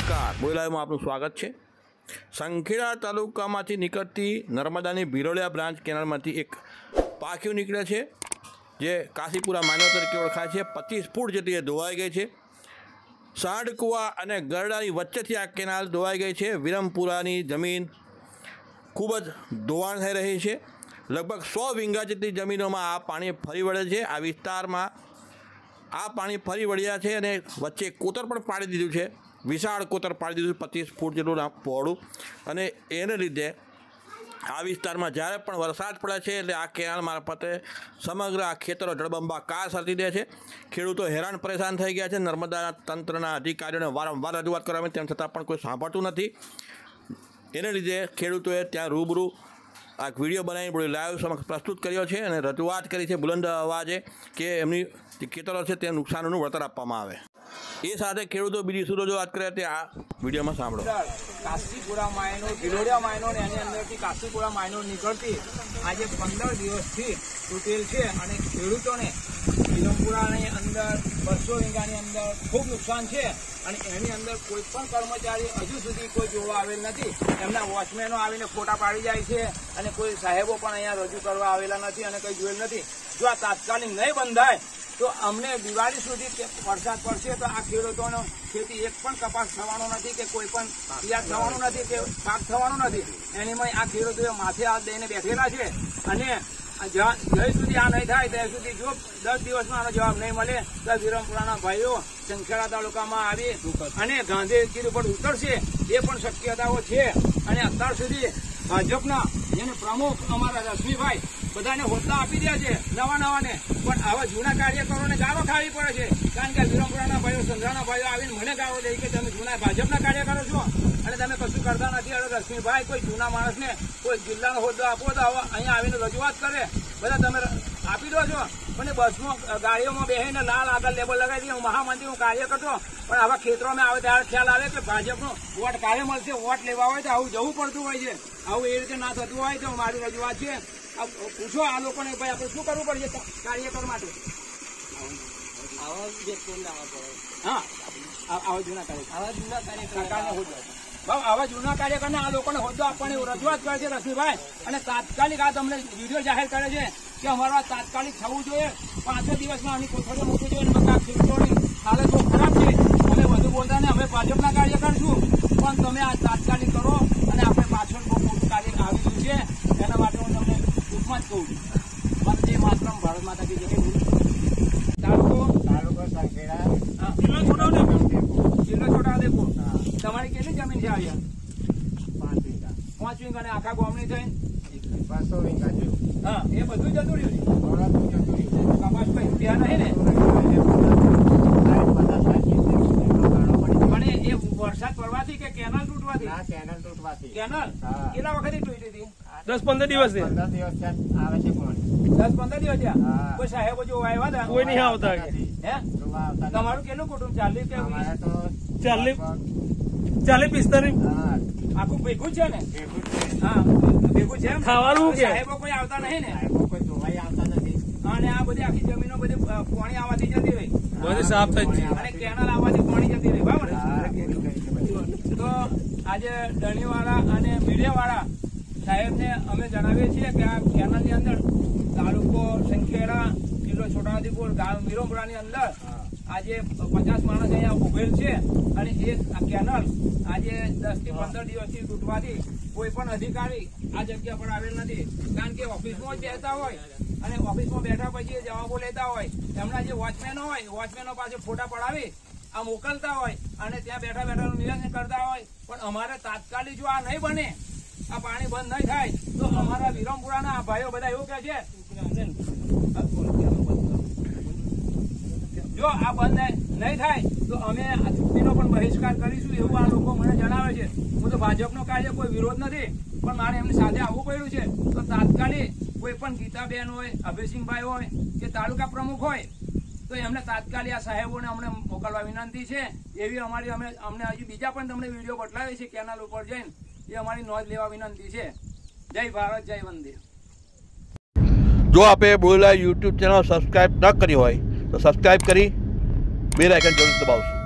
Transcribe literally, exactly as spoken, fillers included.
નમસ્કાર, બોલાવીમાં આપનું સ્વાગત છે। સંખેડા તાલુકામાંથી નીકળતી નર્મદાની ભિલોડિયા બ્રાન્ચ કેનાલમાંથી એક પાખ્યું નીકળે છે, જે કાશીપુરા માનવ તરીકે ઓળખાય છે। પચીસ ફૂટ જેટલી એ ધોવાઈ ગઈ છે। સાંડકુવા અને ગરડાની વચ્ચેથી આ કેનાલ ધોવાઈ ગઈ છે। વિરમપુરાની જમીન ખૂબ જ ધોવાણ થઈ રહી છે। લગભગ સો વીંગા જેટલી જમીનોમાં આ પાણી ફરી વળે છે। આ વિસ્તારમાં આ પાણી ફરી વળ્યા છે અને વચ્ચે કોતર પણ પાડી દીધું છે, વિશાળ કોતર પાડી દીધું પચીસ ફૂટ જેટલું પહોળું, અને એને લીધે આ વિસ્તારમાં જ્યારે પણ વરસાદ પડે છે એટલે આ કેનાલ મારફતે સમગ્ર આ ખેતરો જળબંબાકાર સર્જી દે છે। ખેડૂતો હેરાન પરેશાન થઈ ગયા છે। નર્મદા તંત્રના અધિકારીઓને વારંવાર રજૂઆત કરવામાં તેમ છતાં પણ કોઈ સાંભળતું નથી। એને લીધે ખેડૂતોએ ત્યાં રૂબરૂ આ વિડીયો બનાવીને બધું લાઈવ સમક્ષ પ્રસ્તુત કર્યો છે અને રજૂઆત કરી છે બુલંદ અવાજે કે એમની જે ખેતરો છે તે નુકસાનનું વળતર આપવામાં આવે। એ સાથે ખેડૂતો બીજી શું રજૂઆત કરે તે આ વિડીયોમાં સાંભળો। કાશીપુરા માયનો ભિલોડિયા માયનો ને એની અંદરથી કાશીપુરા માયનો નીકળતી આજે પંદર દિવસથી તૂટેલ છે અને ખેડૂતોને વિરમપુરાની અંદર બસો વીંગાની અંદર ખૂબ નુકસાન છે અને એની અંદર કોઈ પણ કર્મચારી હજુ સુધી કોઈ જોવા આવેલ નથી। એમના વોચમેનો આવીને ફોટા પાડી જાય છે અને કોઈ સાહેબો પણ અહીંયા રજૂ કરવા આવેલા નથી અને કંઈ જોયેલ નથી। જો આ તાત્કાલિક નહીં બંધાય તો અમને દિવાળી સુધી વરસાદ પડશે તો આ ખેડૂતોનો ખેતી એક પણ કપાસ થવાનો નથી કે કોઈ પણ તૈયાર થવાનું નથી કે પાક થવાનો નથી। એનીમાં આ ખેડૂતોએ માથે હાથ દઈને બેઠેલા છે અને જ્યાં સુધી આ નહીં થાય ત્યાં સુધી જો દસ દિવસમાં આનો જવાબ નહીં મળે તો વિરમપુરાના ભાઈઓ સંખેડા તાલુકામાં આવી અને ગાંધીગીર ઉપર ઉતરશે એ પણ શક્યતાઓ છે। અને અત્યાર સુધી ભાજપના જેને પ્રમુખ અમારા રશ્મિભાઈ બધાને હોદ્દા આપી રહ્યા છે નવા નવાને, પણ આવા જૂના કાર્યકરોને ગાળો ખાવી પડે છે, કારણ કે વિરમપુરાના ભાઈઓ સંઘાના ભાઈઓ આવીને મને ગાળો દે કે તમે જૂના ભાજપના કાર્યકરો છો અને તમે કશું કરતા નથી। હવે રશ્મિભાઈ કોઈ જૂના માણસને કોઈ જિલ્લાનો હોદ્દો આપો તો અહીંયા આવીને રજૂઆત કરે, બધા તમે આપી દો છો। મને બસમાં ગાડીઓમાં બેસીને લાલ આગળ લેબલ લગાવી દઈએ, હું મહામંત્રી હું કાર્યકર છું, પણ આવા ખેતરોમાં આવે ત્યારે ખ્યાલ આવે કે ભાજપનો વોટ કાલે મળશે, વોટ લેવા હોય તો આવું જવું પડતું હોય છે। આવું એ રીતે ના થતું હોય તો મારી રજૂઆત છે, પૂછો આ લોકોને ભાઈ આપણે શું કરવું પડશે કાર્યકર માટે? હા, આવા જૂના કાર્યકર આવા જૂના કાર્યકરને હોદ્દો ભાવ આવા જૂના કાર્યકરને આ લોકોને હોદ્દો આપવાની રજૂઆત કરે છે રશ્મિભાઈ, અને તાત્કાલિક આ તમને વિડીયો જાહેર કરે છે કે અમારા તાત્કાલિક થવું જોઈએ। પાંચસો દિવસમાં આની કોથળીઓ મૂકવી જોઈએ। મકા ખેડૂતોની હાલત બહુ ખરાબ છે, અમે વધુ બોલતા ને અમે ભાજપના કાર્યકર છું, પણ તમે આ તાત્કાલિક કરો અને આપણે પાછળ બહુ મોટું કાર્ય આવી ગયું છે, એના માટે હું તમને ટૂંકમાં જ કહું છું। મારે જે માત્ર ભારત માતા કી જય તાલુકો તાલુકો સંખેડા જિલ્લો છોટાઉદેપુર જિલ્લો છોટાઉદેપુર તમારી કેટલી જમીન છે? આવ્યા પાંચ વીઘા પાંચ વીઘા ને આખા ગામની થઈને બસો વીઘા જેવું। હા, એ બધું જતું રહ્યું છે, જતું રહ્યું કપાસ પછી ત્યાં નહીં ને? પણ એ વરસાદ પડવાથી કે કેનાલ તૂટવાથી? કેનાલ તૂટવાથી। કેનાલ કેટલા વખત તૂટી હતી? દસ પંદર દિવસ પંદર દિવસ આવે છે પાણી, દસ પંદર દિવસ થયા। કોઈ સાહેબો જો આવ્યા હતા? કોઈ નહીં આવતા। હે, તમારું કેટલું કુટુંબ? ચાલીસ કે ચાલીસ ચાલીસ પિસ્તાલીસ આખું ભેગું છે ને? હા, ભેગું છે। ખાવાનું કે સાહેબો કોઈ આવતા નહીં ને? કોઈ જોવાઈ આવતા નથી, અને આ બધી આખી જમીનો બધી પાણી આવવાથી જતી રહી, બધી સાફ થઈ છે અને કેનાલ આવવાથી પાણી જતી રહી, બરાબર? તો આજે દણીવાળા અને મીડિયાવાળા સાહેબને અમે જણાવીએ છીએ કે આ કેનાલની અંદર તાલુકો સંખેડા જિલ્લો છોટાઉદેપુર ગામ વિરમપુરાની અંદર આજે પચાસ માણસ અહીંયા ઉભેલ છે, અને એ કેનાલ આજે દસ થી પંદર દિવસથી તૂટવાથી કોઈ પણ અધિકારી આ જગ્યા પર આવેલ નથી, કારણ કે ઓફિસમાં જ બેસતા હોય અને ઓફિસમાં બેઠા પછી જવાબો લેતા હોય, એમના જે વોચમેનો હોય વોચમેનો પાસે ફોટા પડાવી આ મોકલતા હોય અને ત્યાં બેઠા બેઠા નિરીક્ષણ કરતા હોય। પણ અમારે તાત્કાલિક જો આ નહીં બને, આ પાણી બંધ નહીં થાય તો અમારા વિરમપુરાના ભાઈઓ બધા એવું કહે છે જો આ બંધ નહીં થાય તો અમે આ ચૂંટણીનો પણ બહિષ્કાર કરીશું, એવું આ લોકો મને જણાવે છે। હું તો ભાજપનો કાર્ય કોઈ વિરોધ નથી, પણ મારે એમની સાથે આવવું પડ્યું છે, તો તાત્કાલિક કોઈ પણ ગીતાબેન હોય, અભયસિંહભાઈ હોય કે તાલુકા પ્રમુખ હોય તો એમને તાત્કાલિક આ સાહેબોને અમને મોકલવા વિનંતી છે। એવી અમારી અમે અમને હજી બીજા પણ તમને વિડીયો બતાવે છે કેનાલ ઉપર જઈને, એ અમારી નોંધ લેવા વિનંતી છે। જય ભારત, જય વંદે। જો આપે બોલા યુટ્યુબ ચેનલ સબસ્ક્રાઈબ ન કરી હોય તો સબસ્ક્રાઈબ કરી બેલ આઇકન જરૂર દબાવશો।